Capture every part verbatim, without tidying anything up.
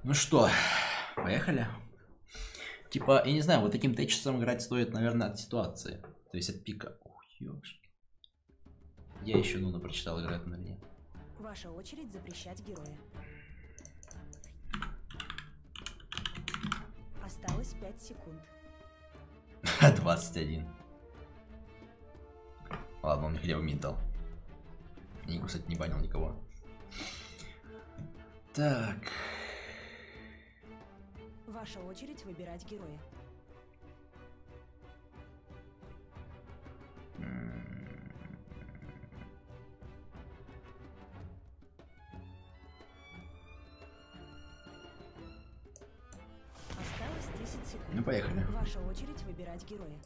Ну что, поехали? Типа, я не знаю, вот таким тейчесом играть стоит, наверное, от ситуации. То есть от пика. Ух, ёшки. Я еще Нуна прочитал, играет на линии. Ваша очередь запрещать героя. Осталось пять секунд. двадцать один. Ладно, он мне хотя бы мид дал. Я, кстати, не банил никого. Так. Ваша очередь выбирать героя. Осталось десять секунд. Ну, поехали. Ваша очередь выбирать героя.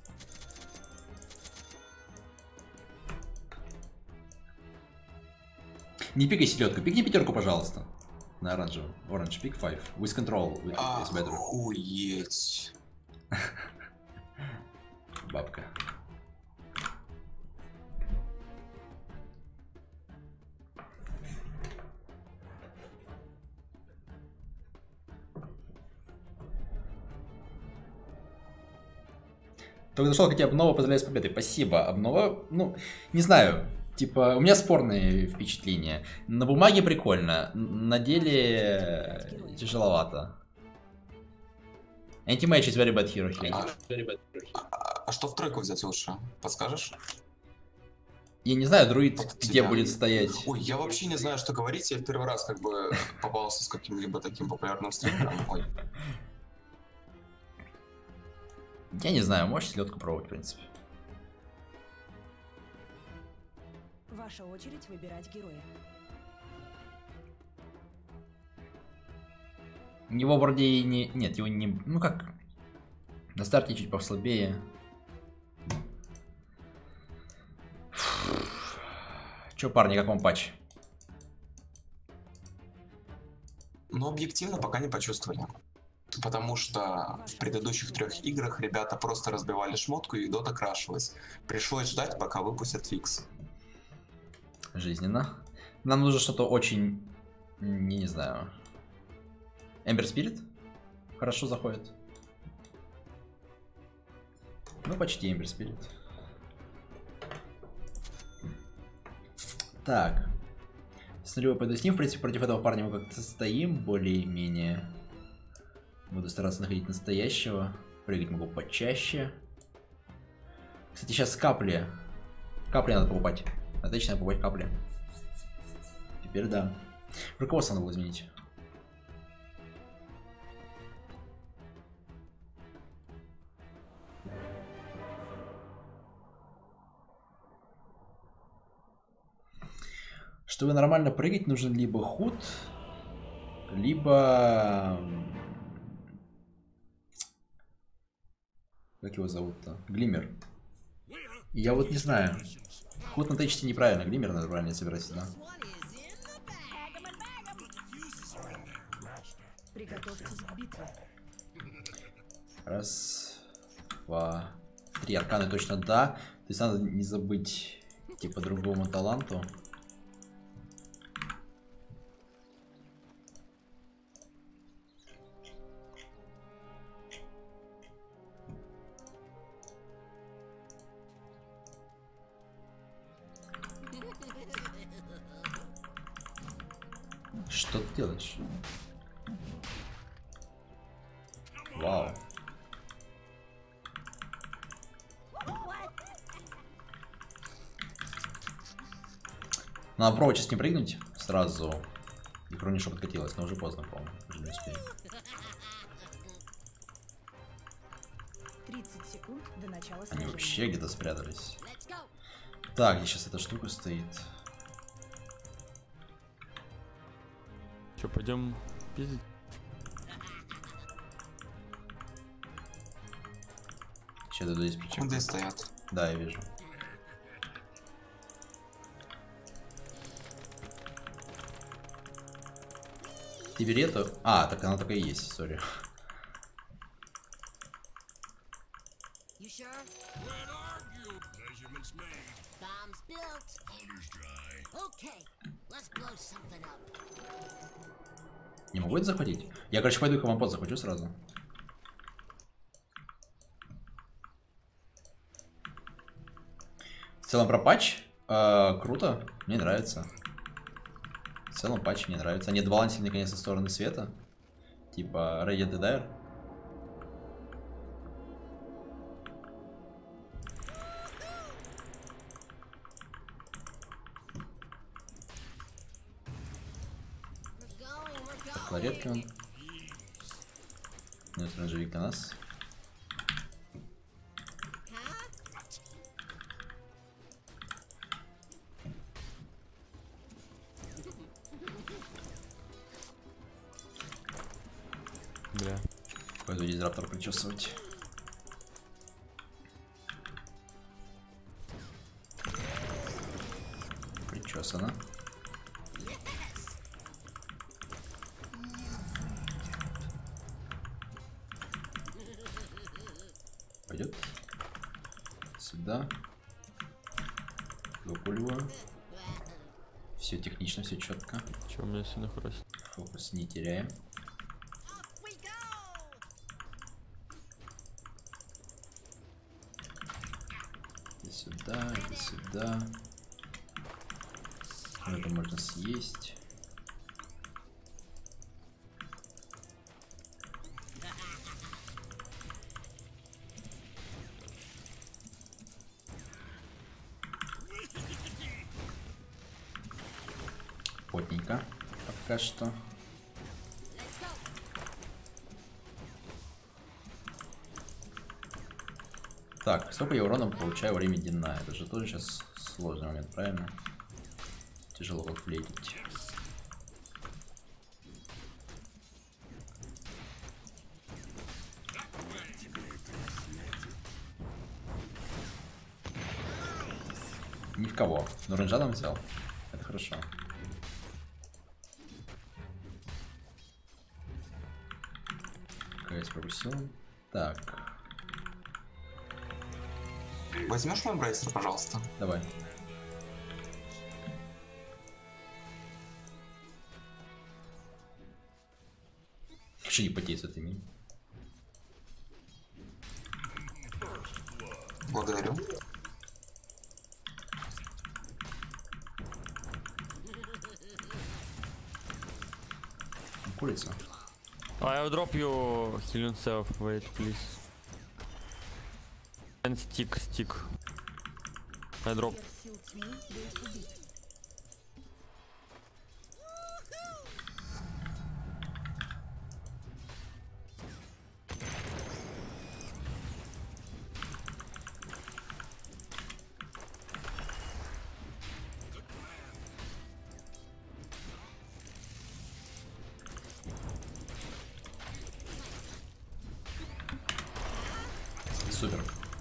Не пикай селедку, пикни пятерку, пожалуйста. На оранжевом. Orange, pick five. With control. With, is better. Охуеть. Бабка. Только дошел, как тебе обнова поздравляю с победой. Спасибо. Обнова, ну, не знаю. Типа, у меня спорные впечатления. На бумаге прикольно, на деле тяжеловато. Anti-match is very bad hero here. А, а, а что в тройку взять лучше? Подскажешь? Я не знаю, друид Вот где тебя. будет стоять. Ой, я вообще не знаю, что говорить. Я в первый раз как бы попался с каким-либо таким популярным стримером. Ой. Я не знаю, можешь селедку пробовать, в принципе. Ваша очередь выбирать героя. Его вроде и не... Нет, его не... Ну как... На старте чуть послабее. Чё, парни, как вам патч? Но объективно пока не почувствовали. Потому что в предыдущих трех играх ребята просто разбивали шмотку и дота крашилась. Пришлось ждать, пока выпустят фикс. Жизненно. Нам нужно что-то очень... Не, не знаю... Эмбер Спирит? Хорошо заходит. Ну, почти Эмбер Спирит. Так. С нулевой пойду с ним. В принципе, против этого парня мы как-то стоим более-менее. Буду стараться находить настоящего. Прыгать могу почаще. Кстати, сейчас капли. Капли надо покупать. Отлично, покупать капли. Теперь да. Руководство надо было изменить. Чтобы нормально прыгать, нужен либо худ, либо... Как его зовут-то? Глиммер. Я вот не знаю. Худ на течте неправильно, глиммер надо правильно собирать сюда. Приготовьтесь к битве. Раз, два, три. Арканы точно да. То есть надо не забыть типа другому таланту. Что ты делаешь? Вау. Надо пробовать сейчас не прыгнуть сразу. И хронишо подкатилась, но уже поздно, по-моему. Уже не успею. тридцать секунд до начала Они сражения. вообще где-то спрятались. Так, где сейчас эта штука стоит? Че, пойдем пиздить? Сейчас дойду здесь причем. Куда стоят? Да, я вижу. Ты бери эту. А, так она такая и есть, сори. Не могу это захватить? Я, короче, пойду комопод захвачу сразу. В целом про патч э, круто, мне нравится. В целом патч мне нравится. Они отбалансили наконец-то стороны света. Типа Radiant Dire. Кларетки он. Минус ранжевик на нас. Бля. Пойду дизраптор причесывать. Причесано. Пойдет. Сюда. Выпуливаю. Все технично, все четко. Че у меня сильно хрустит? Фокус не теряем. Это сюда, это сюда. Это можно съесть. Плотненько пока что. Так, сколько я урона получаю во время дина? Это же тоже сейчас сложный момент, правильно? Тяжело подплетить. Ни в кого. Но ренджаном взял. Это хорошо. КС пропустил. Так. Возьмешь мой брейсер, пожалуйста? Давай. Вообще не потеть с этими. Благодарю. Курица. I'll drop you heal yourself. Wait, please. And stick, stick. I drop. Сил тьмы был убит. Супер.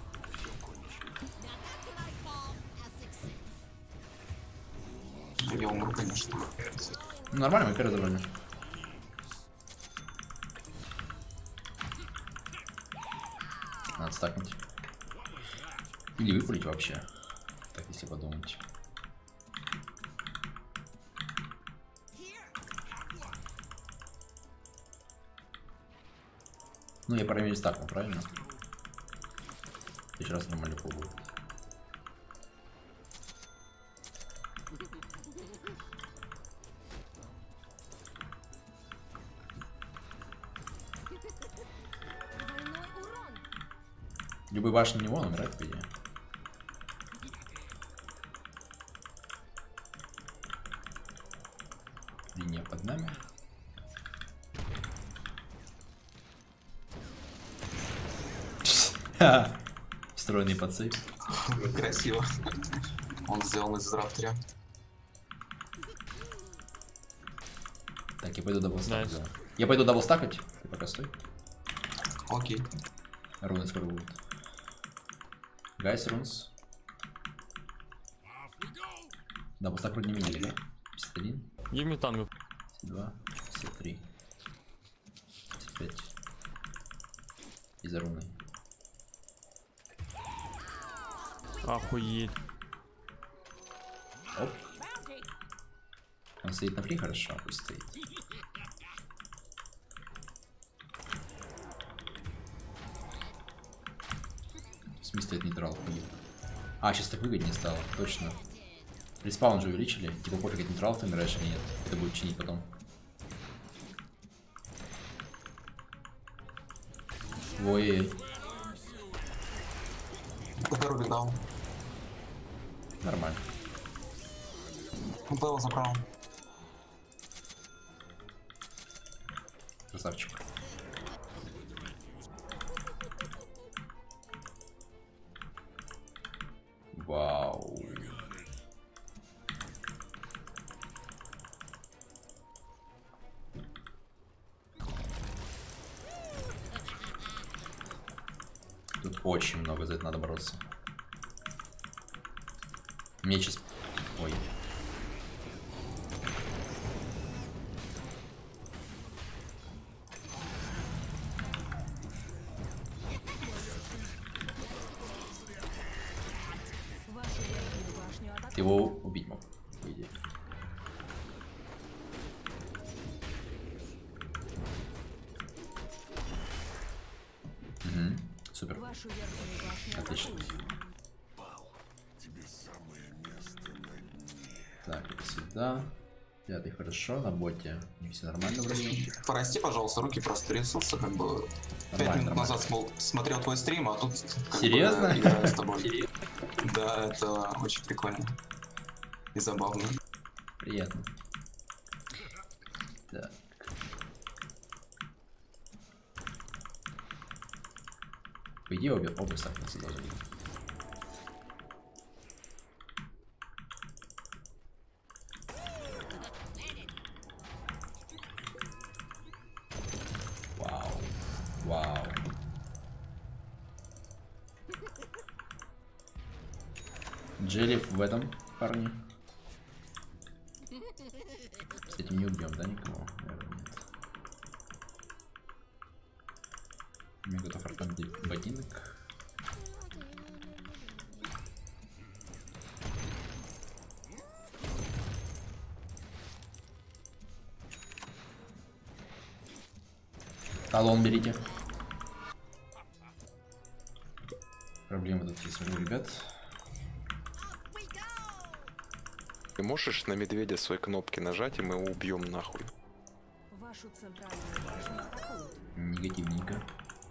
Я умру, конечно. Ну, нормально, мы первый забрали. Надо стакнуть. Или выпалить вообще. Так, если подумать. Ну, я, по крайней мере, стакнул, правильно? В следующий раз нормально будет. Любой башни на него, он умирает, по идее. Линия под нами. Встроенный подсейв. Красиво. Он сделан из рафтера. Так, я пойду даблстакать. Nice. Да. Я пойду даблстакать. Ты пока стой. Окей. Руны скоро будут. Гайс, рунс. Даблстак вроде не меняли, да? пятьдесят один. Give me tango. пятьдесят два. пятьдесят три. пятьдесят пять. И за руны. Охуеть. Оп. Он стоит на фри, хорошо, пусть стоит. смысле стоит нейтрал погиб? А, сейчас так выгоднее стало, точно. Респаун же увеличили. Типа пофиг, от нейтралов ты умираешь или нет. Это будет чинить потом. Ой. Который дал. Нормально. Было забрал. Красавчик. Вау. Тут очень много за это надо бороться. Мне сейчас... Ой. Ты его убить мог, по идее. Угу. Супер. Отлично. Так, это сюда. Пятый хорошо, на боте не все нормально вроде. Прости, пожалуйста, руки просто трясутся, как бы. Пять минут назад смол- смотрел твой стрим, а тут как Серьезно? бы, играю с тобой. Да, это очень прикольно. И забавно. Приятно. Так. По идее, обе, оба стакнутся должны. Вау. Вау. Джелиф в этом парне. С этим не убьем, да, никого? Наверное, нет. Мне готов артанный ботинок. Талон берите. Проблемы тут есть у ребят. Ты можешь на медведя свои кнопки нажать, и мы его убьем нахуй. Вашу центральную башню атакуют. Негативненько.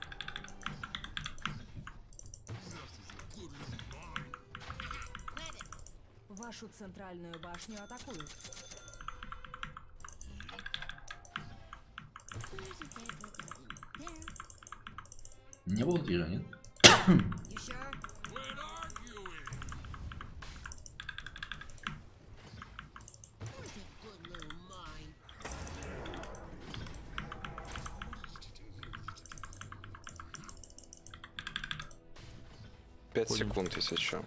Вашу центральную башню атакуют. Не было тяжа, нет? Пять Понял. секунд, если что.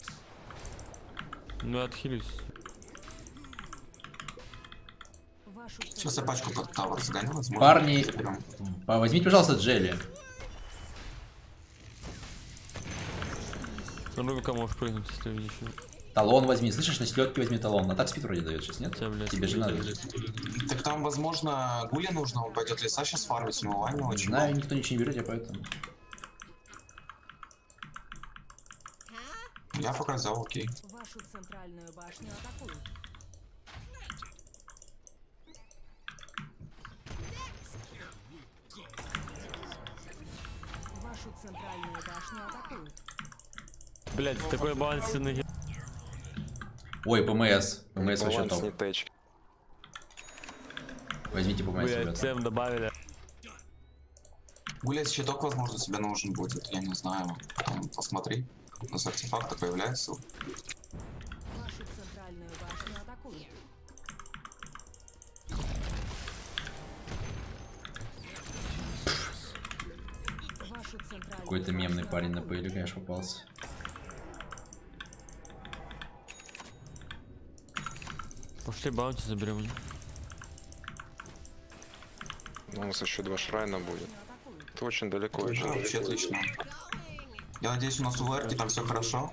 Ну, отхилюсь. Вашу Сейчас я пачку под тавер сгоню, возможно. Парни, заберем. а, возьмите, пожалуйста, Джелли. Ну, рука можешь прыгнуть, если видишь. Талон возьми, слышишь, на селедке возьми талон. А так спид вроде дает сейчас, нет? Хотя, блядь, Тебе же надо. Так там, возможно, гули нужно, он пойдет леса сейчас фармить, умывание Не очень знаю, много. никто ничего не берет, я поэтому. Я пока взял, окей. Вашу центральную башню атакуют. Вашу центральную башню атакуют. Блядь, такой балансирный. Ой, ПМС. ПМС вообще Баланс топ. не тэч. Возьмите ПМС, Блядь, ребята. всем добавили. Гулять щиток, возможно, тебе нужен будет, я не знаю. Там, посмотри. У нас артефакты появляются. Вашу центральную башню атакуют. Вашу центральную Какой-то мемный башню парень на атакуют. пейле, конечно, попался. Пошли баунти заберем. Ну, у нас еще два шрайна будет. Атакуют. Это очень далеко Да, еще. вообще отлично. Я надеюсь, у нас у Лерки там все хорошо.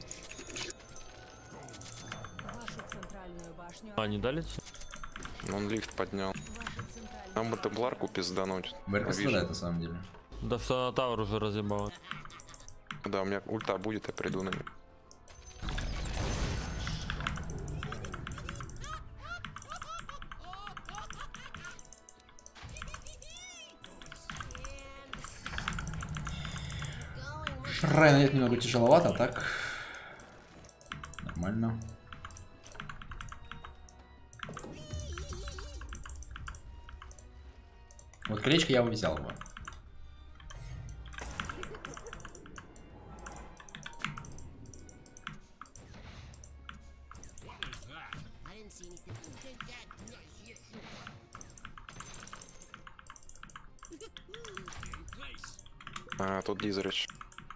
Вашу центральную башню А, не дали? Он лифт поднял. Вашу центральную Нам бы темпларку пиздануть. Мерка Вижу. страдает на самом деле. Да все, на тавр уже разъебал. Да, у меня ульта будет, я приду на него. Райна нет, немного тяжеловато, а так нормально. Вот колечко я бы взял бы. А, тут Дизрич.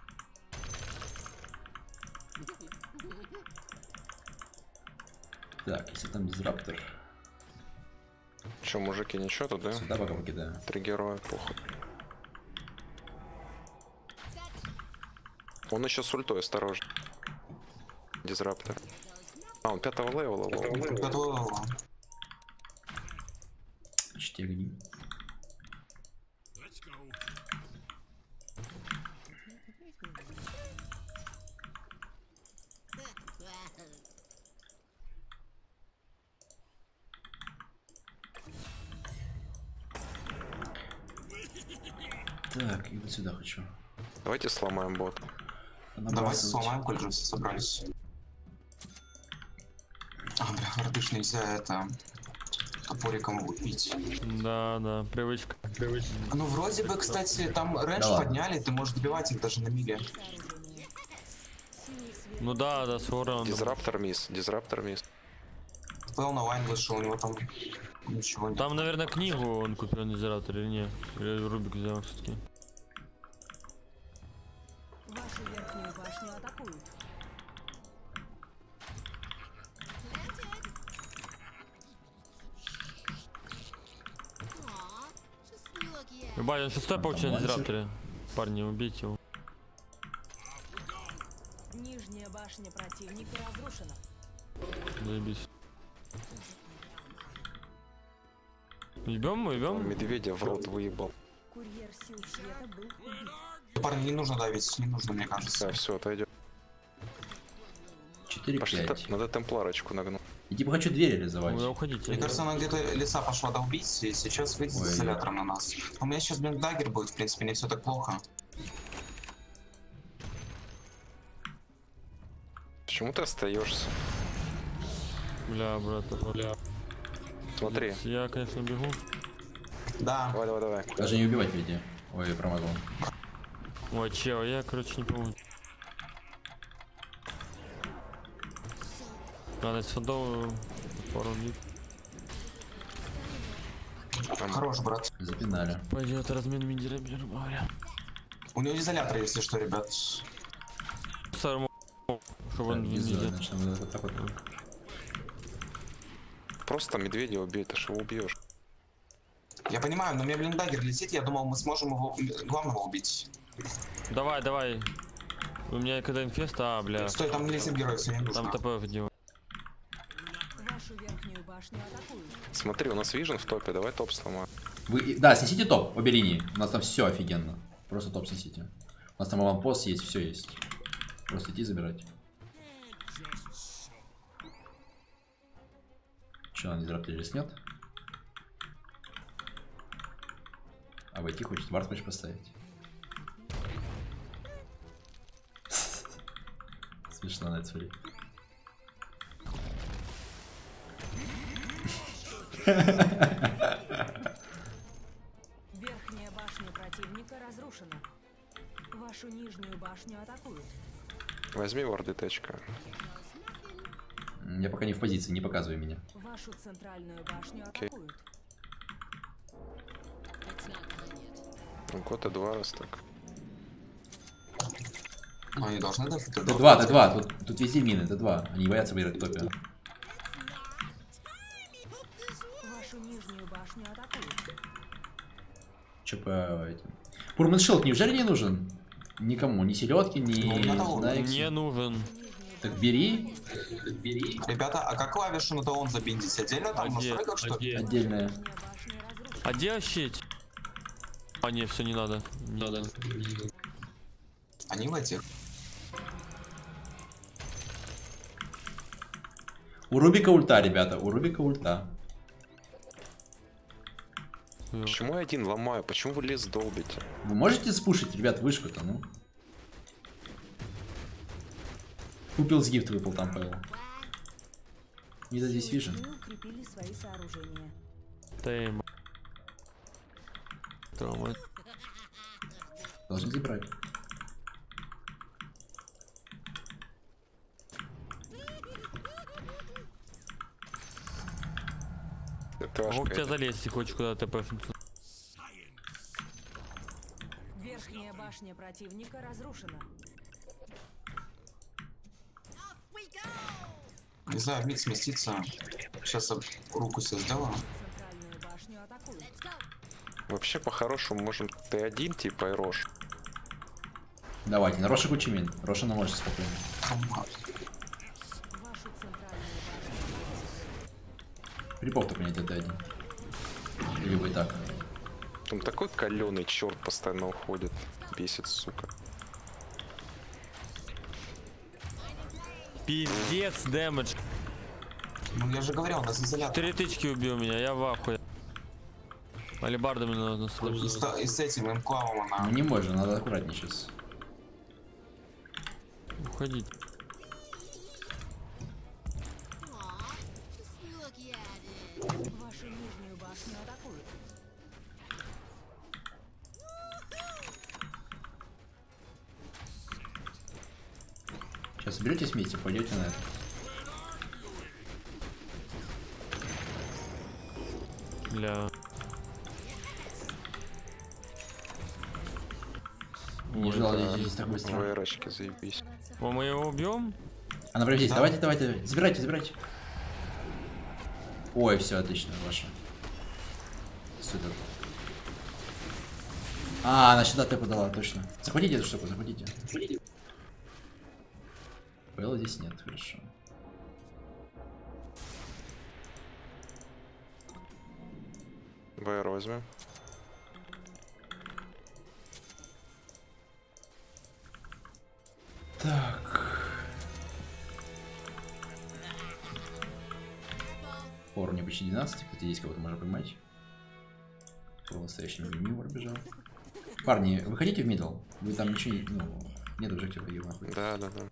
Так, если там дизраптор. Че, мужики, ничего тут, да? Сюда пока покидаю. Три героя, похуй. Он еще с ультой, осторожно. Дизраптор. А, он пятого левела. лол. Четыре гни. Так, и вот сюда хочу. Давайте сломаем бот. Давайте сломаем, коль же все собрались. А, бля, вардыш нельзя это топориком убить. Да, да, привычка. Привычка. Ну, вроде бы, кстати, там рэндж Да ладно. подняли, ты можешь добивать их даже на миле. Сооружение. Синий свет. Ну да, да, с ураундом. Дизраптор мисс, дизраптор мисс. Плыл на вайн вышел, у него там ничего нет. Там, наверное, книгу он купил на Дизраптор или не? Или Рубик взял все-таки. Вашу верхнюю башню атакуют. Ебать, он шестой получил на Нормально. Дизрапторе. Парни, убейте его. Нижняя башня противника разрушена. Заебись. Ебем, мы ебем. Медведя в рот выебал. Курьер сил света был убит. Парни, не нужно давить, не нужно, мне кажется. Да, все, отойдем. четыре Пошли, пять. та- надо темпларочку нагнуть. И типа хочу двери реализовать. Куда уходите? Мне кажется, она где-то леса пошла долбить, и сейчас выйдет с Ой. изолятором на нас. У меня сейчас, блин, дагер будет, в принципе, не все так плохо. Почему ты остаешься? Бля, брат, бля. Смотри. Я, конечно, бегу. Да, Давай, давай, давай. Даже не убивать веди. Ой, промазал. Ой, чел, я, короче, не помню. Надо садовую пару бит. хорош, брат. Запинали. Пойдет размен мидера, грубо говоря. У него изолятор, если что, ребят. Сарму, чтобы он Так, не визуально видел. начнем вот так вот. Просто медведя убей, ты же его убьешь. Я понимаю, но у меня, блин, дагер летит, я думал, мы сможем его главного убить. Давай, давай. У меня когда инфест, а, бля. Стой, там лезет герой, все не нужно. Там ТП делаю. Вашу верхнюю башню атакуют. Смотри, у нас вижен в топе, давай топ сломаем. Вы, да, снесите топ, обе линии. У нас там все офигенно. Просто топ снесите. У нас там аванпост есть, все есть. Просто идти забирать. Че, она не зарабатывали, снет? А войти хочет, вард хочешь поставить? Смешно на это смотреть. Верхняя башня противника разрушена. Вашу нижнюю башню атакуют. Возьми варды течка. Я пока не в позиции, не показывай меня. Вашу центральную башню Окей. атакуют. Ну, год и два раз так. Ну, они должны дать это. Т два, Т два, тут, тут везде мины, Т два. Они не боятся выиграть в топе. Вашу нижнюю башню атакуют. Че по этим? Пурманшилд неужели не нужен? Никому, ни селедки, ни Ну, у меня того Найкс. Не нужен. Нижнюю Так бери, Ребята, а как клавишу на талон забиндить? Отдельно там в Где? настройках, что ли? Где? отдельная. башня разрушена. А где щить? А, не, все не надо. Не надо. Они в этих. У Рубика ульта, ребята, у Рубика ульта. Почему я один ломаю? Почему вы лес долбите? Вы можете спушить, ребят, вышку-то, ну? Купил с гифт, выпал там, Павел. Не да здесь вижу. Укрепили свои сооружения. Тейм. Трома. Должны забрать. Это Мог тебя залезть, если хочешь куда-то пэфнуться. Верхняя башня противника разрушена. Не знаю, мид сместиться. Сейчас я руку себе сделаю. Центральную башню атакуют. Вообще, по-хорошему, можем Т один, типа, и Рош. Давайте, на Роша Кучимин. Роша на может спокойно. Вашу центральную башню. Припов-то понять это один. Или вы так. Там такой каленый черт постоянно уходит. Бесит, сука. Пиздец, дэмэдж. Ну я же говорил, у нас изолятор. Три тычки убил меня, я в ахуе. Алибардами надо И сложить. с, и с этим имклавом Ну она. не можно, надо аккуратнее сейчас. Уходить. Вашу нижнюю башню атакуют. Сейчас соберетесь вместе, пойдете на это. Бля. Не ждал здесь, здесь так быстро. ВРочки, заебись. О, мы его убьем? Она прям здесь, Да. давайте, давайте, забирайте, забирайте. Ой, все, отлично, ваша. Супер. А, она сюда ты подала, точно. Захватите эту штуку, захватите. Пэлла здесь нет, хорошо. ВР возьмем. Так. По уровню почти двенадцать, кстати, здесь кого-то можно поймать. Кто настоящий мимо бежал. Парни, выходите в мидл. Вы там ничего не... Ну, нет объектива, ее нахуй. Да, да, да.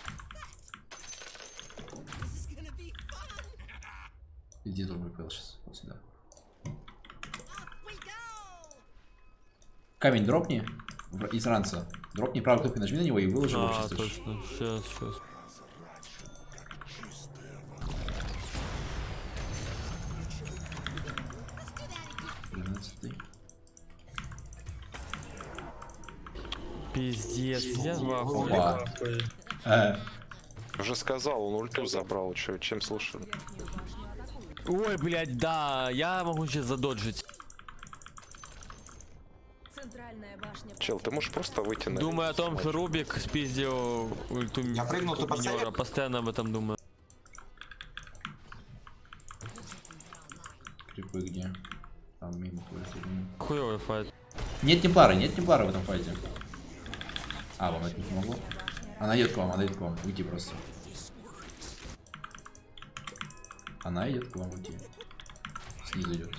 Иди тут выпал сейчас. Вот сюда. Камень дропни. в- Из ранца. Дропни правой кнопкой, нажми на него и выложи в А, общий источник. точно. Сейчас, сейчас. тринадцатый. Пиздец, я в ахуе. Опа. Э, Уже сказал, он ульту забрал, чё, чем слушали. Верхнюю башню атакуют. Ой, блядь, да, я могу сейчас задоджить. Центральная башня Чел, ты можешь просто выйти на... Думаю о том, что Рубик спиздил ульту Я прыгнул, ты миньора. поставил? Постоянно об этом думаю. крипы где? Там мимо ходят. Хуёвый файт. Нет темплара, нет темплара в этом файте. А, вам это не помогло? Она идет к вам, она идет к вам. Уйти просто. Она идет к вам, уйти. Снизу идет.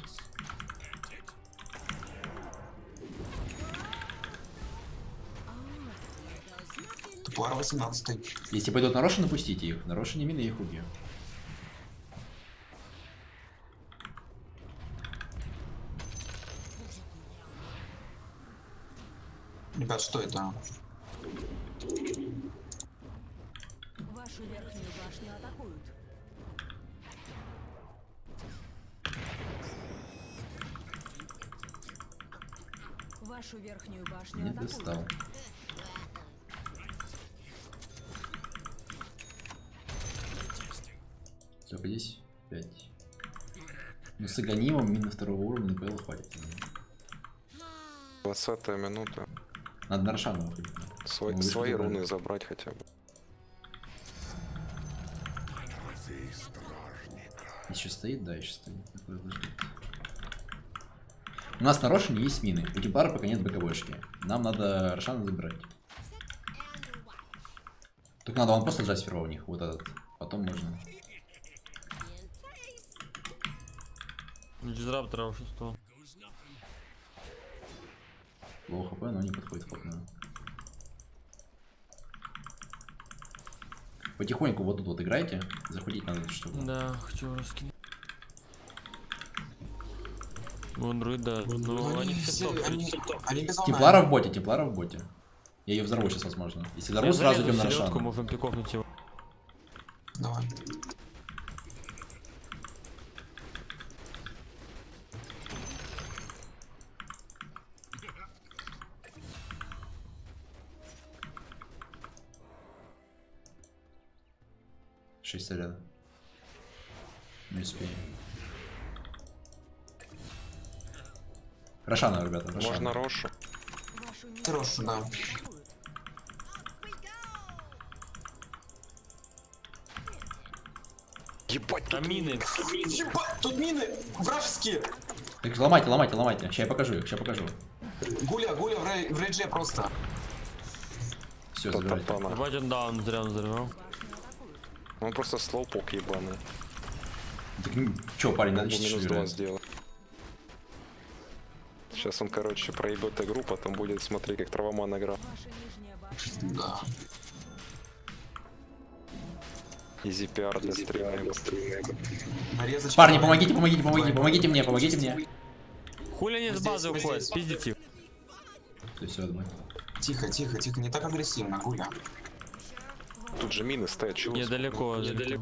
Туплар восемнадцатый. Если пойдут на Роши, напустите их. На Роши не мины, я их убью. Ребят, что это? Вашу верхнюю башню атакуют. Вашу верхнюю башню Не атакуют. достал. Все, здесь пять. Ну с Аганимом мина второго уровня на ПЛ хватит. двадцатая минута. Надо на Рошану выходить. Свой, Ну, вы свои что, руны забрать хотя бы. Еще стоит, да, еще стоит. Такое должно быть. У нас на Рошине есть мины. У Темплара пока нет боковойшки. Нам надо Рошана забирать. Так надо он просто сжать сперва у них, вот этот. Потом можно. Дизраптора уже сто. Лоу хп, но не подходит ход. Потихоньку вот тут вот играйте. Заходить надо эту штуку. Да, хочу раскинуть. Ну, Android, да. Ну, Ну, они они все все, топ. они, они без волны. Темплара в боте, темплара в боте. Я ее взорву сейчас, возможно. Если взорву, сразу идем на Рошана. Можем пикофнуть его. Давай. Шесть рядом. Не успею. Рошана, ребята, Рошана. Можно Рошу. Вашу нижнюю Рошу, да. атакуют. Ебать, Там тут мины. Ебать, тут мины вражеские. Так ломайте, ломайте, ломайте. Сейчас я покажу их, сейчас покажу. Гуля, гуля в, рей, в рейдже просто. Все, Тот забирайте. топана. Ебать, он даун зря взорвал. Башню атакуют. Он просто слоупок ебаный. Так, че, парень, надо Могу чуть-чуть минус два играть. сделать. Сейчас он, короче, проебет игру, потом будет смотреть, как Травоман играл. Ваша нижняя башня Да. Изи пиар для стрима. Нарезать. Парни, помогите, помогите, помогите, помогите мне, помогите мне. Хули они с Здесь, базы мы уходят, здесь. пиздите их. Все, все, думаю. Тихо, тихо, тихо, не так агрессивно, Гуля. Тут же мины стоят, чего? Недалеко, недалеко.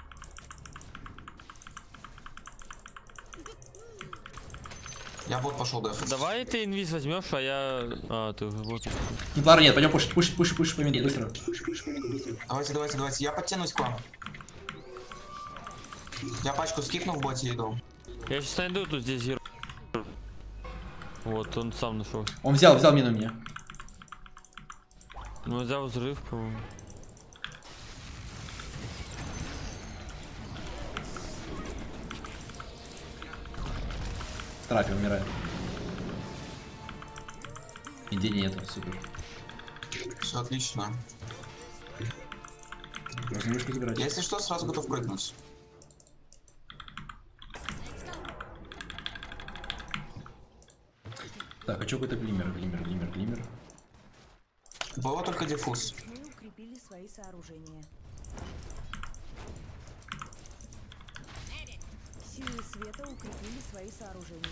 Я вот пошел дефать. Давай ты инвиз возьмешь, а я... А, ты вот. Темплара нет, пойдем пушить, пушить, пушить, пушить, помимо, быстро. Давайте, давайте, давайте. Я подтянусь к вам. Я пачку скипну в боте иду. Я сейчас найду тут здесь зеро. Вот, он сам нашел. Он взял, взял мину мне. Ну, взял взрыв, по-моему. В трапе умирает. И денег нету, супер. Все отлично. Можно вышку забирать. Если что, сразу готов прыгнуть. Так, хочу какой-то глиммер, глиммер, глиммер, глиммер. Было только диффуз. Мы укрепили свои сооружения. Силы света укрепили свои сооружения.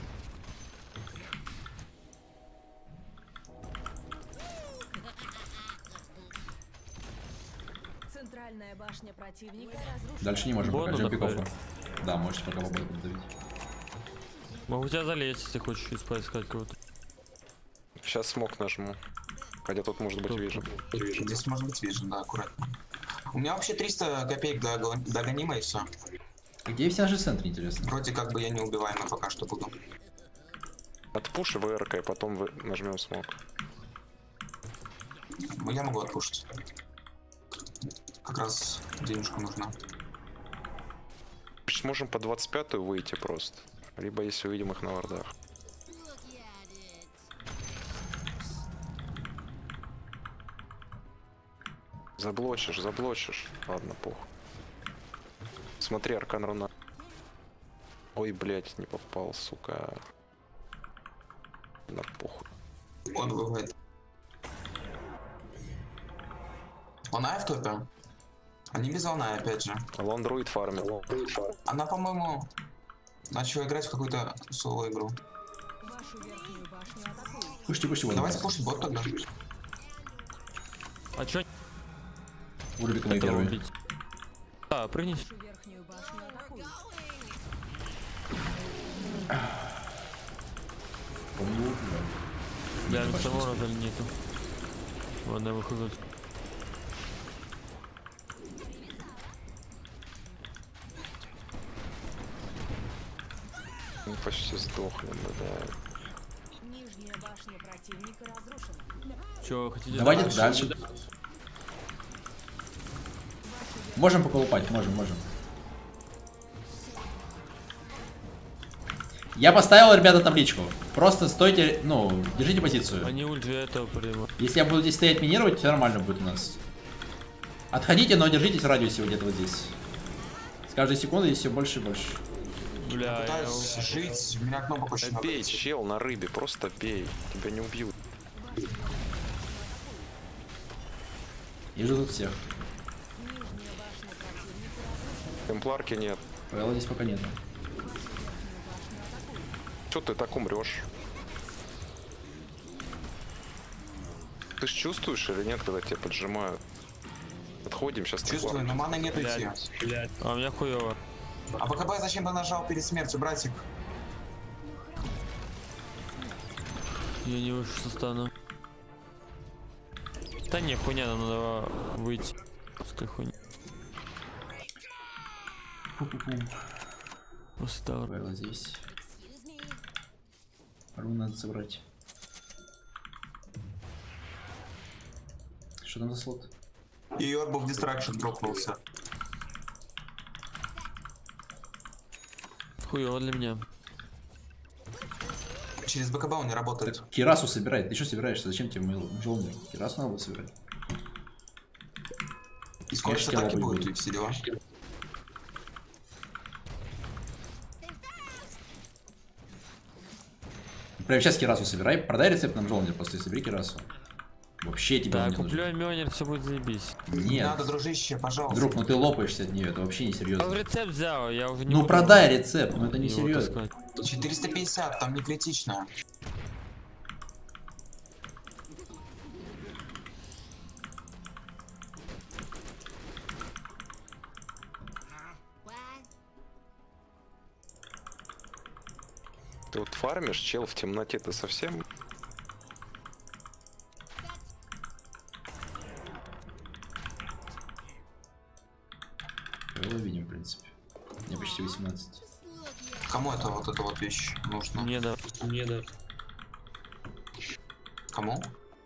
Центральная башня противника разрушена. Дальше не можем, пока Бону ждем пиков. доходит. Да, можете пока пободу давить. Могу тебя залезть, если хочешь из поискать кого-то. Сейчас смог нажму. Хотя тут может быть Тут. вижу. Здесь может быть вижен, да, аккуратно. У меня вообще триста копеек до, гла- до гонима и все. Где все наши центры, интересно? Вроде как бы я неубиваемый пока что буду. Отпуши ВРК, и потом вы... нажмем смог. Я могу отпушить. Как раз денежка нужна. Можем по двадцать пятую выйти просто. Либо если увидим их на вардах. Заблочишь, заблочишь. Ладно, похуй. Смотри, аркан руна. Ой, блять, не попал, сука. На похуй. Он бывает. Луная в топе? Они без волна, опять же. Лондруид фармил. Она, по-моему, начала играть в какую-то соло-игру. Вашу верхнюю башню атакуют. Пушите, пушите, вот. Давайте пушить бот тогда. А чё У Рубика мои этого первые. убить? А, прыгни. Вашу верхнюю башню атакуют. Помню, да. Я самого раза нету. Ладно, я выхожу. Мы почти сдохли, мы, да. Нижняя башня противника разрушена. Чё, хотите Давайте дальше? дальше. Можем поколупать, можем, можем. Я поставил, ребята, табличку. Просто стойте, ну, держите позицию. Они ульт же этого прямо. Если я буду здесь стоять минировать, все нормально будет у нас. Отходите, но держитесь в радиусе где-то вот здесь. С каждой секундой все больше и больше. Бля, я... Пытаюсь жить, у меня кнопок очень много. Бей, чел, на рыбе, просто бей. Тебя не убьют. Вижу тут всех. Темпларки нет. Павела здесь пока нет. Чё ты так умрешь? Ты ж чувствуешь или нет, когда тебя поджимают? Отходим сейчас. Чувствую, но маны нет идти. Блядь. А у меня хуёво. А БКБ зачем ты нажал перед смертью, братик? Я не выше стану. Да не, хуйня, нам надо выйти. Просто хуйня. Просто Павела здесь. Рун надо собрать. Что там за слот? И Орбов Дистракшн дропнулся. хуёво для меня. Через БКБ он не работает. Так, Кирасу собирай. Ты что собираешься? Зачем тебе мыл? Джолнер? Кирасу надо будет собирать. И скорость Конечно, атаки лобы будет, будет. и все дела. Прямо сейчас Кирасу собирай. Продай рецепт на Джолнер, просто и собери Кирасу. Вообще тебе Да, не куплю нужно. Мёнер, все будет заебись. Нет. Надо, дружище, пожалуйста. Друг, ну ты лопаешься от нее, это вообще не Я серьезно. рецепт взял, я уже не Ну буду продай рецепт, но это не его серьезно. таскать. четыреста пятьдесят, там не критично. Ты вот фармишь, чел, в темноте, ты совсем... Его видим, в принципе. Мне почти восемнадцать. Кому это вот эта вот вещь нужна? Не да, не да. Кому?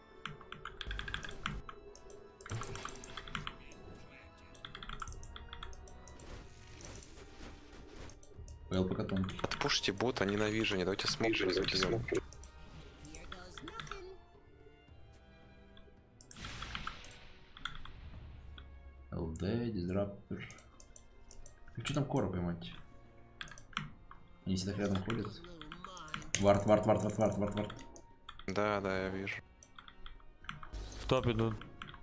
Павел по котом. Отпушите бота, ненавижу, не давайте смог разобьем. ЛД, дизраптор. Ну что там кора поймать? Они все так рядом ходят. Вард, вард, вард, вард, вард, вард, вард. Да, да, я вижу. В топ идут.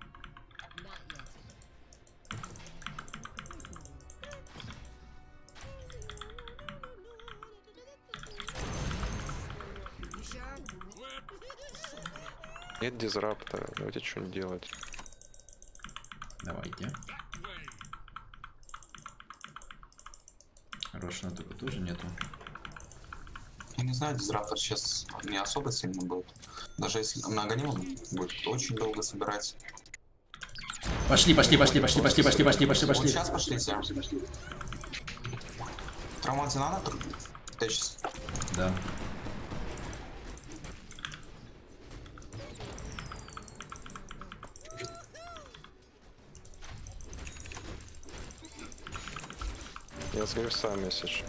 Нет дизраптора, давайте что-нибудь делать. Давайте. Рошина только тоже нету. Я не знаю, дизраптор сейчас не особо сильно будет. Даже если на Аганим он будет очень долго собирать. Пошли, пошли, пошли, пошли, пошли, пошли, пошли, пошли, Вот пошли. сейчас пошлите. Травмат надо? Ты сейчас. Да. Я сгорю сам, если что.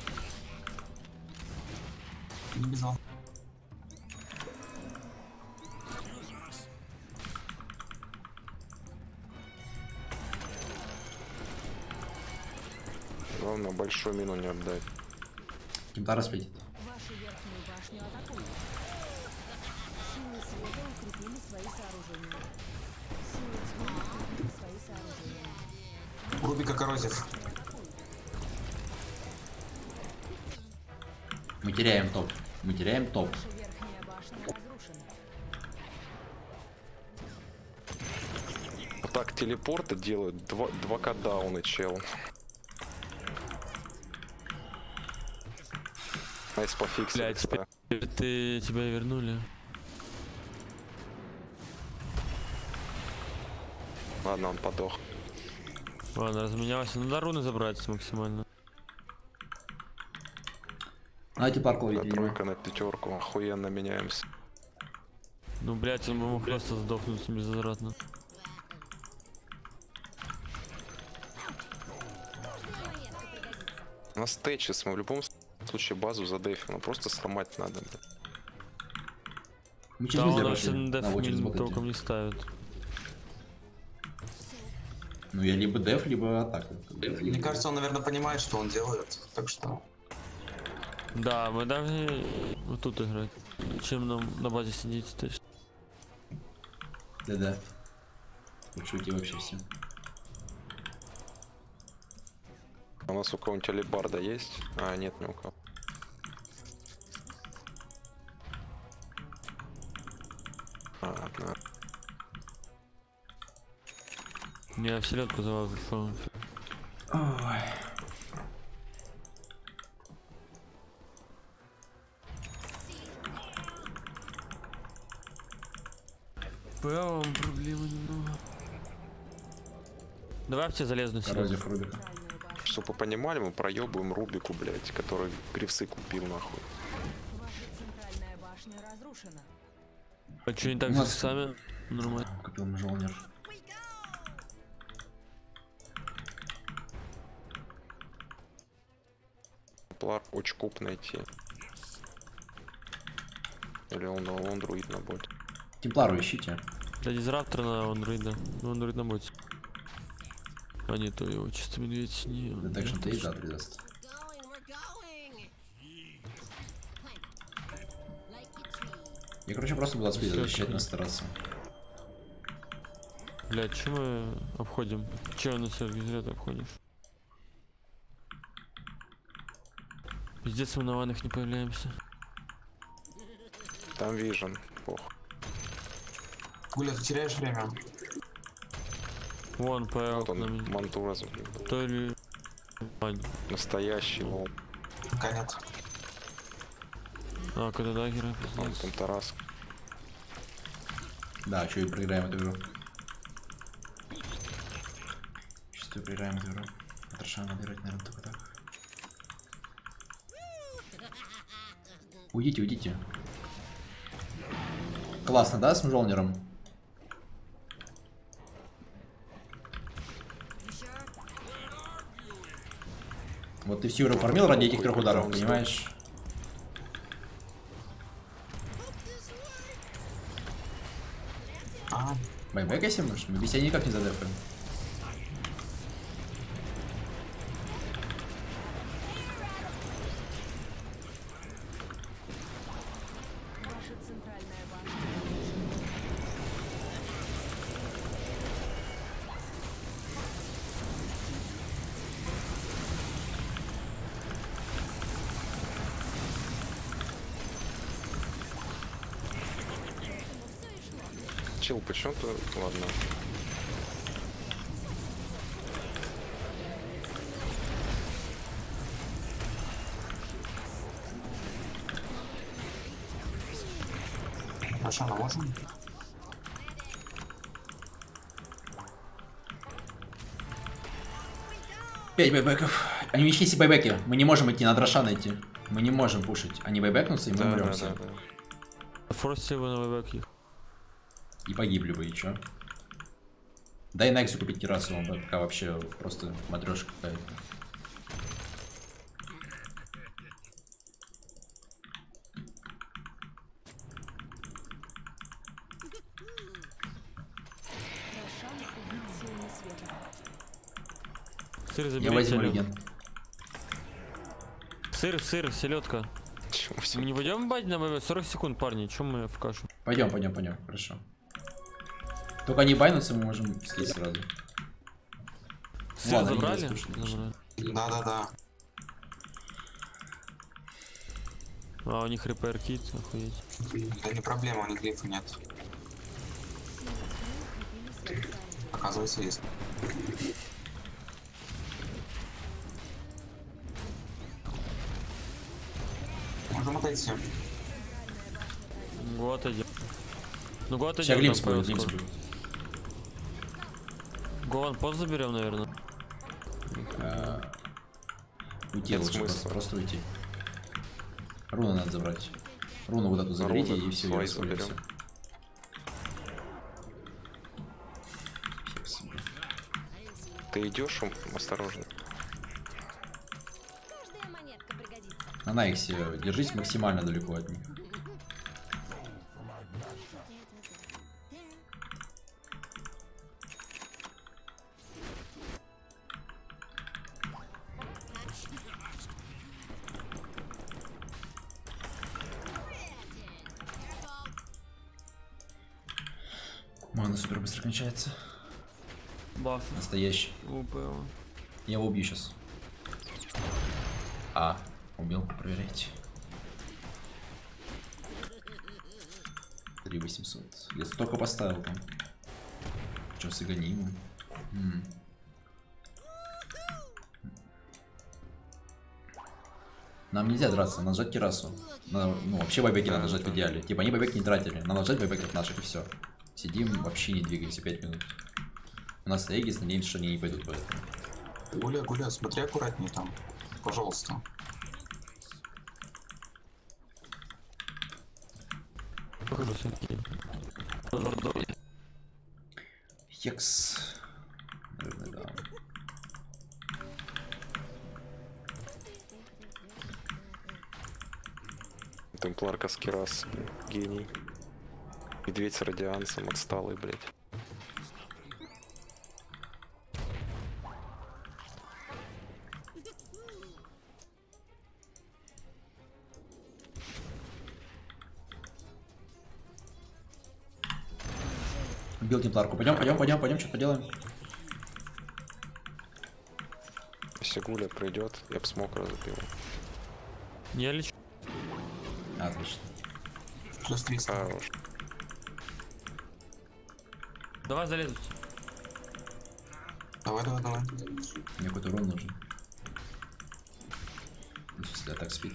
Не бежал. Главное, большую мину не отдать. Кентара сплетит. Вашу верхнюю башню атакуют. Силы света укрепили свои сооружения. Силы тьмы укрепили свои сооружения. Рубика коррозив. Мы теряем топ. Мы теряем топ. Ваша верхняя башня разрушена. Вот так телепорты делают, два, два кадауны, чел. Найс пофиксили, Блядь, кстати. теперь ты тебя вернули. Ладно, он подох. Ладно, разменялся. Надо руны забрать максимально. Давайте парк Да, ловить, видимо. тройка на пятерку, охуенно меняемся. Ну, блядь, он мог просто сдохнуть безвозвратно. На стейчес мы в любом случае базу задефим, но просто сломать надо. Блин. Мы Да, через он нельзя вообще пошли. на деф На очередь мин смотрите. толком не ставит. Ну я либо деф, либо атаку. Мне кажется, он, наверное, понимает, что он делает, так что... Да, мы должны вот тут играть, чем нам на базе сидеть, точно. Да-да. Лучше уйти вообще все. У нас у кого-нибудь алибарда есть? А, нет, ни у кого. А, одна. Я в селедку залазил. Ой. Правом проблемы немного. Давай в тебя залезу на селедку. Коррозия Рубика. Чтобы вы понимали, мы проебываем Рубику, блять, который грифсы купил нахуй. Ваша центральная башня разрушена. А что не так У с нас- грифсами? Нормально. Купил Мжолнир. Плар очкуп найти. Или он, он друид на боте. Темплару ищите. Да, дизраптор на андроида. Ну, андроид на боте. А не то его чисто медведь не. Детекшн три, да, придаст. Я, короче, просто буду от спида Всё, защищать, окей. нас стараться. Блять, че мы обходим? Че на сервере зря ты обходишь? Пиздец, мы на ванах не появляемся. Там вижен, пох. Гуля, ты теряешь время. Вон, по Вот он, окнам. мантура, То ли... А, настоящий, лол. Пока нет. а когда дагеры, Он пиздец. там Тарас. Да, что и проиграем эту игру. Чувствую, проиграем эту игру. Траша надо играть, наверное, только так. Уйдите, уйдите. Классно, да, с Мжолниром? Вот ты всю игру фармил ради этих трех ударов, понимаешь? А, Байбек если может? Мы без тебя никак не задефаем. Ваша центральная башня разрушена. Чил, почему-то, ладно. а что, мы можем? Пять байбеков. Они мечтись байбеки. Мы не можем идти, надо Рошана идти. Мы не можем пушить. Они байбекнутся, и мы Да, да, умрем да, все. да. Форсите его на вебек их. И погибли бы, и чё? Дай Нексу купить террасу, он пока вообще просто матрешка какая-то. Рошан убит силами света. Сыр Я заберите. возьму алё. легенд. Сыр, сыр, селедка. Чего Мы все? не пойдем бать на ВВ? сорок секунд, парни. Чем мы в кашу? Пойдем, пойдем, пойдем, хорошо. Только они байнутся, мы можем здесь сразу. Сыр Ладно, они забрали? нас слушают, конечно. Забрали. Да-да-да. А у них репейр кит, охуеть. Да не проблема, у них глифа нет. Оказывается, есть. Можем отойти. Год один. Ну год Сейчас один. глимс там будет, появится глимс скоро. будет. Гован пост заберем, наверное. А, Уйти Нет лучше, смысла. просто, просто уйти. Руну надо забрать. Руну вот эту заберите, Руны и все, свои я заберем. заберем. Ты идешь, осторожно. Каждая монетка пригодится. На Найксе держись максимально далеко от них. Ой, она супер быстро кончается. Баф. Настоящий. УП. Я его убью сейчас. А, убил, проверяйте. три восемьсот. Я столько поставил там. Че, сыгоним? М. Нам нельзя драться, надо нажать кирасу. Надо, ну, вообще байбеки надо нажать в идеале. Типа они байбеки не тратили. Надо нажать байбеки от наших и все. Сидим, вообще не двигаемся пять минут. У нас Эгис, надеемся, что они не пойдут по этому. Гуля, гуля, смотри аккуратнее там. Пожалуйста. Хекс. Наверное, да. Темплар Каскерас, гений. Медведь с радиансом, отсталый, блядь. Убил темпларку. Пойдем, пойдем, пойдем, пойдем, что поделаем. Если Гуля придет, я б смог разубил. Я лечу. Отлично. Плюс триста. Хорош. Давай залезут. Давай, давай, давай. Мне какой-то урон нужен. Если атак спит.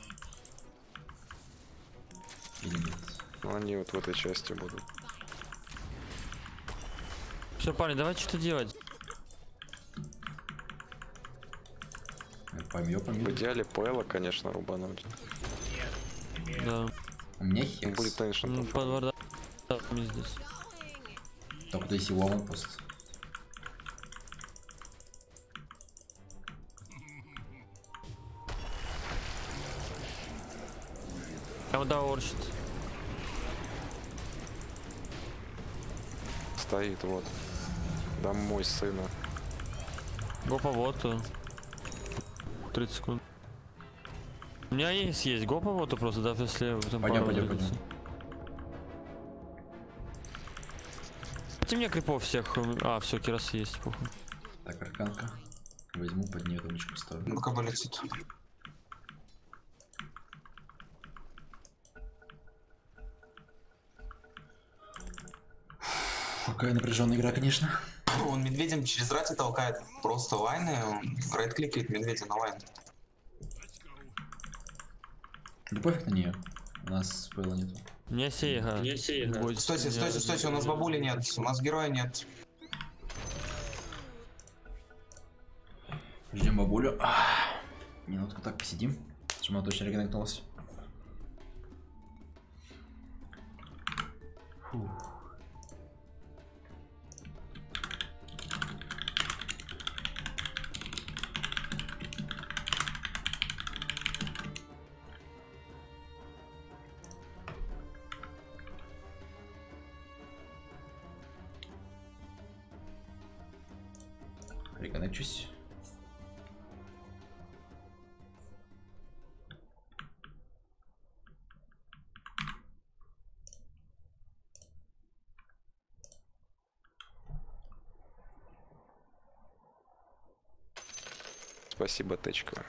Или нет. Ну они вот в этой части будут. Все, парни, давай что-то делать. Поймё, В поймё. идеале Пэла, конечно, рубануть. Да. У меня хекс. Будет, конечно, Ну, тоф. под варда. Не здесь. Только то есть его аванпост. Там да орчит. Стоит вот. Домой сына. Го по воту. тридцать секунд. У меня есть, есть го по воту просто, да, если там Пойдем, пару пойдем, двигаться. пойдем. Дайте мне крипов всех. А, все, кирас есть, похуй. Так, арканка. Возьму, под нее ручку ставлю. Ну-ка полетит. Какая напряженная игра, конечно. Он медведем через рати толкает просто лайны, он райт-кликает медведя на лайн. Да пофиг на нее. У нас было нету. У меня сейга. Не сейга. Бойся, Стойте, у меня- стойте, стойте, у нас бабули нет, у нас героя нет. Ждем бабулю. Ах, минутку так посидим, чтобы она точно реконнектнулась. Фух. Реконнекчусь. Спасибо, Течка.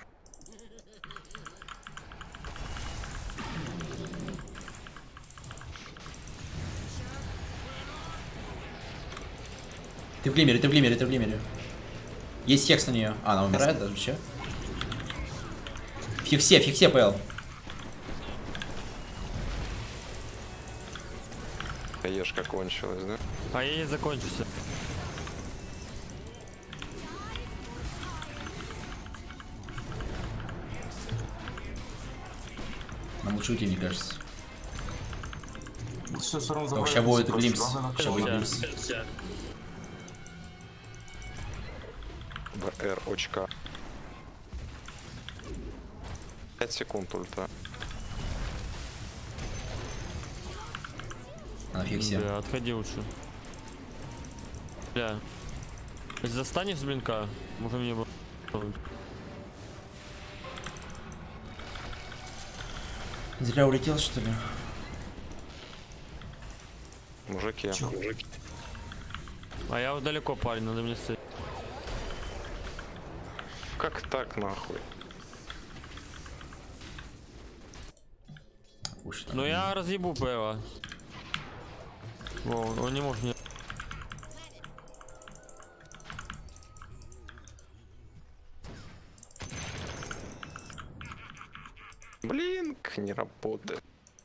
Ты в глимере, ты в глимере, ты в глимере. Есть хекс на нее. А, она умирает даже вообще. В хексе, в хексе, ПЛ. Ешка кончилась, да? А я не закончился. Нам лучше уйти, мне кажется. Все, все равно Вообще забрали. будет Просто глимс. главное, Вообще на будет кого. глимс. Все. БР очка. пять секунд ульта. Она в хексе. Бля, отходи лучше. Бля. Если застанешь с блинка, можно мне бы... Зря улетел, что ли? Мужики. Чё? Мужики. А я вот далеко, парень, надо мне стоять. Как так нахуй? Уж Ну я разъебу Пэва. О, он не может мне. Блин, не работает.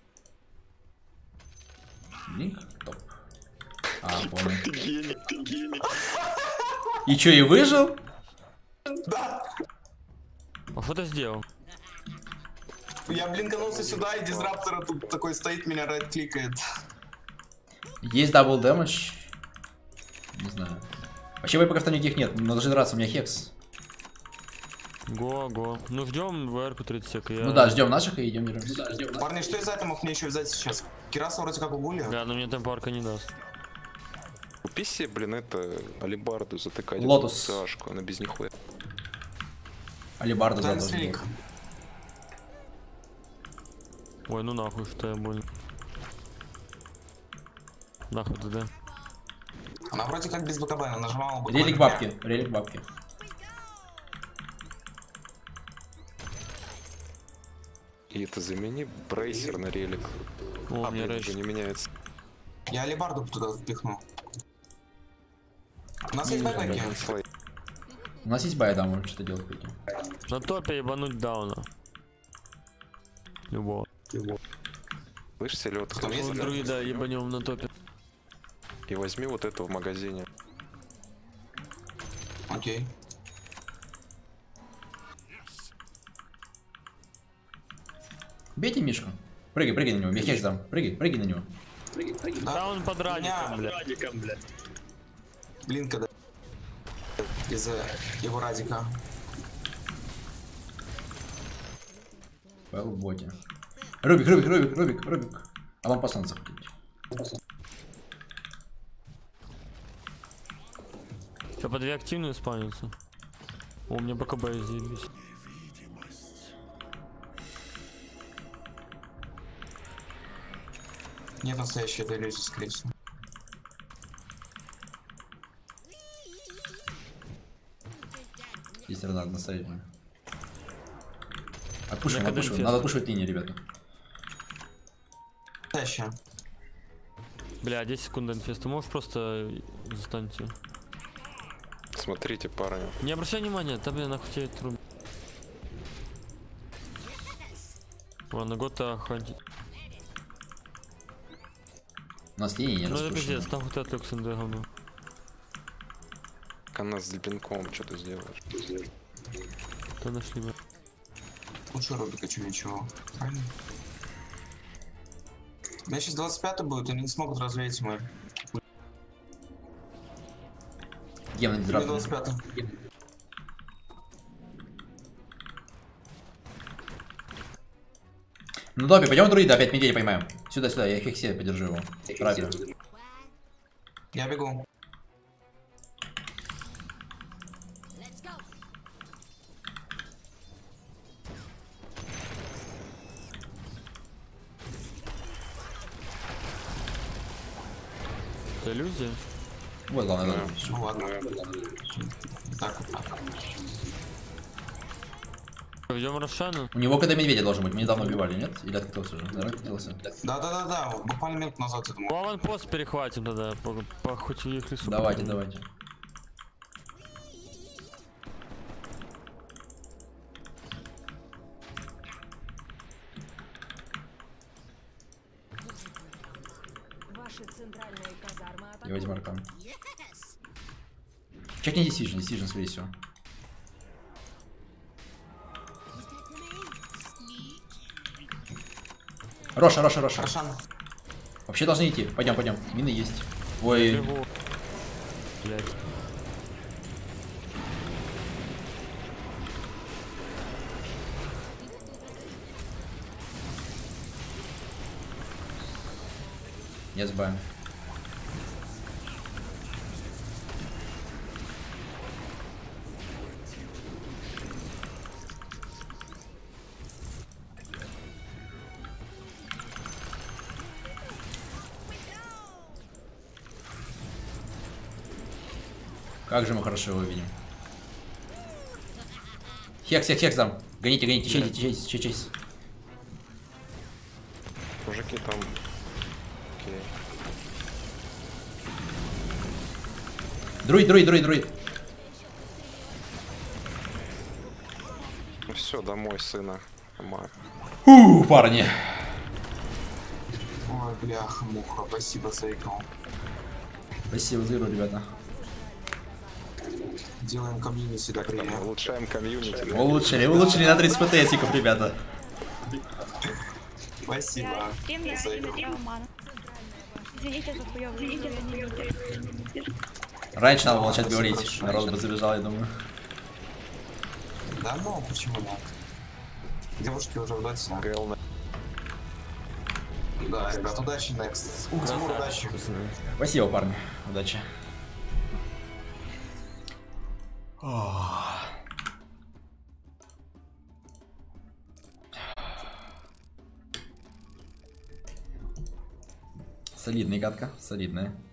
Линк? Топ. А, понял. Ты гений, ты гений. И чё, и выжил? Да. А что ты сделал? Я блинканулся сюда, и дизраптор тут такой стоит, меня райт кликает. Есть дабл дэмэдж. Не знаю. Вообще вейпоков там никаких нет, но должен драться, у меня хекс. Го, го. Ну ждем ВР-ку тридцать сек. Я... Ну да, ждем наших и идем деремся. Парни, что из айтемов мне еще взять сейчас? Кираса вроде как у Гули. Да, но мне темпарка не даст. Купи себе, блин, это, алибарду затыкать. Лотус. Сашку, она без нихуя. Алибарда Тайный должен слик. быть. Ой, ну нахуй, что я больно. Нахуй ДД. Она вроде как без БКБ, она нажимала БКБ. Релик бабки, релик бабки. И это замени брейсер на релик. О, А, мне блин, рэш. уже не меняется. Я алибарду туда впихну. У нас есть бэкбэки. Слей. У нас есть бай, да, можем что-то делать. Пойдем. На топе ебануть дауна. Любого. Слышь, селёдка, Кто есть? Вот другие, да, ебанем на топе. и возьми вот это в магазине. Окей. Бейте Мишку. Прыгай, прыгай на него, я хекс дам. Прыгай, прыгай на него. Да он под радиком, Меня- бля. Блин, когда из-за его радика. Пэл в боте. Рубик, Рубик, Рубик, Рубик, Рубик. А вам пацан захватить. Что, по две активные спавнятся? О, у меня БКБ заебись. Нет настоящей этой иллюзии, скорее всего. Здесь надо наставить. Отпушиваем, Я отпушиваем. каденфест. Надо отпушивать линии, ребята. Настоящая. Бля, десять секунд инфест. Ты можешь просто застаньте. Смотрите, парни. Не обращай внимания, там я нахуй тебе труб. Ладно, год-то хватит. У нас линии не Ну это распущены. пиздец, нахуй ты отвлекся на говно. Она с блинком что-то сделаешь. То нашли бы. Лучше Рубика, чем ничего. Правильно? У меня сейчас двадцать пятый будет, они не смогут развеять мой. Гем на Мне дизраптор. двадцать пятый. Ну Добби, пойдем друида, опять медведя поймаем. Сюда, сюда, я хексе подержу его. Правильно. Я бегу. Это иллюзия? Вот, главное, Да. надо. Ну ладно. Так вот так. Идем Рошану. У него когда медведя должен быть, мы недавно убивали, нет? Или откатился уже? Наверное, откатился. Да-да-да-да, буквально минуту назад я думал. Ну, аванпост перехватим тогда, по, по хоть у них лесу. Давайте, потом. давайте. Ваши центральные казармы Я возьму атакуют. аркан. Чекни Decision, Decision, скорее всего. Роша, Роша, Роша. Рошан. Вообще должны идти. Пойдем, пойдем. Мины есть. Ой, Бегу. Блять. я сбавим. Как же мы хорошо его видим. Хекс, хекс, хекс там. Гоните, гоните, чейте, чейте, чейте, чейте. Мужики там... Окей. Друид, друид, друид, друид. Ну все, домой, сына. Ма. Фу, парни. Ой, бляха, муха, спасибо за игру. Спасибо за игру, ребята. Делаем комьюнити Как там, добрее. улучшаем комьюнити. да? Улучшили, улучшили на тридцать птсиков, ребята. Спасибо за игру. Извините за хуёвый видео, я не видел. Раньше надо было начать Спасибо говорить. большое. Народ бы забежал, я думаю. Да ну, почему нет? Девушки уже в доте. ГЛ на... Да, ребят, удачи, next. Тимур, удачи. Спасибо, парни. Удачи. Ох. Солидная катка, солидная.